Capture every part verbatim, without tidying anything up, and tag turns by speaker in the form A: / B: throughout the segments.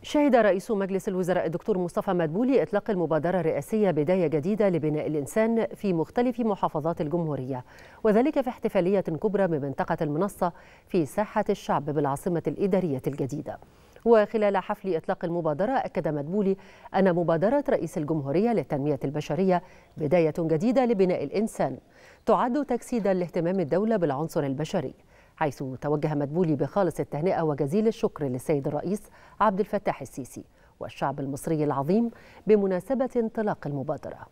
A: شهد رئيس مجلس الوزراء الدكتور مصطفى مدبولي إطلاق المبادرة الرئاسية بداية جديدة لبناء الإنسان في مختلف محافظات الجمهورية، وذلك في احتفالية كبرى بمنطقة المنصة في ساحة الشعب بالعاصمة الإدارية الجديدة. وخلال حفل إطلاق المبادرة أكد مدبولي أن مبادرة رئيس الجمهورية للتنمية البشرية بداية جديدة لبناء الإنسان تعد تجسيدا لاهتمام الدولة بالعنصر البشري، حيث توجه مدبولي بخالص التهنئة وجزيل الشكر للسيد الرئيس عبد الفتاح السيسي والشعب المصري العظيم بمناسبة انطلاق المبادرة.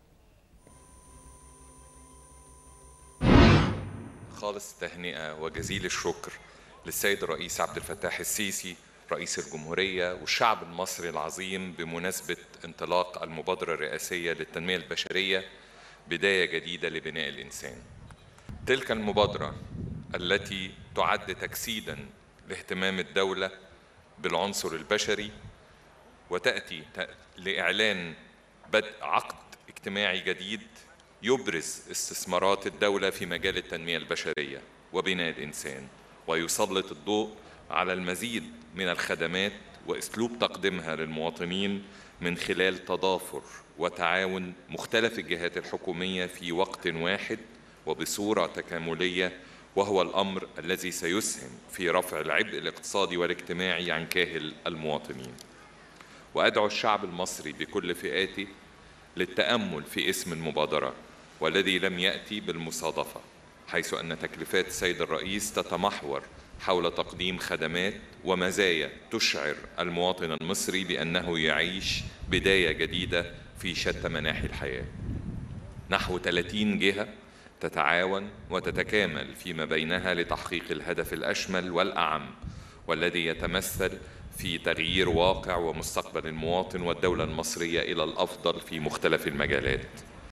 B: خالص التهنئة وجزيل الشكر للسيد الرئيس عبد الفتاح السيسي رئيس الجمهورية والشعب المصري العظيم بمناسبة انطلاق المبادرة الرئاسية للتنمية البشرية بداية جديدة لبناء الإنسان. تلك المبادرة التي تعد تجسيدا لاهتمام الدولة بالعنصر البشري وتأتي لإعلان بدء عقد اجتماعي جديد يبرز استثمارات الدولة في مجال التنمية البشرية وبناء الإنسان، ويسلط الضوء على المزيد من الخدمات وأسلوب تقديمها للمواطنين من خلال تضافر وتعاون مختلف الجهات الحكومية في وقت واحد وبصورة تكاملية، وهو الأمر الذي سيسهم في رفع العبء الاقتصادي والاجتماعي عن كاهل المواطنين. وأدعو الشعب المصري بكل فئاته للتأمل في اسم المبادرة والذي لم يأتي بالمصادفة، حيث أن تكليفات السيد الرئيس تتمحور حول تقديم خدمات ومزايا تشعر المواطن المصري بأنه يعيش بداية جديدة في شتى مناحي الحياة. نحو ثلاثين جهة تتعاون وتتكامل فيما بينها لتحقيق الهدف الأشمل والأعم، والذي يتمثل في تغيير واقع ومستقبل المواطن والدولة المصرية إلى الأفضل في مختلف المجالات.